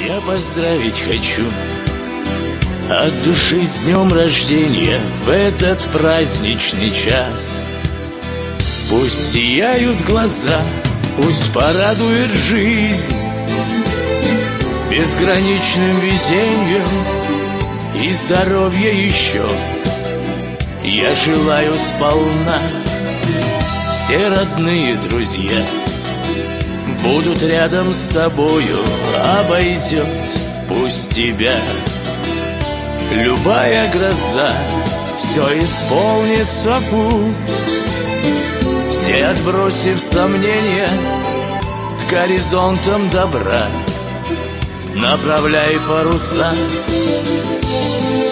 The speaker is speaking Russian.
Я поздравить хочу от души с днем рождения в этот праздничный час. Пусть сияют глаза, пусть порадует жизнь безграничным везением и здоровья еще. Я желаю сполна, все родные друзья будут рядом с тобою, обойдет пусть тебя любая гроза, все исполнится пусть. Все отбросив сомнения к горизонтам добра, направляй паруса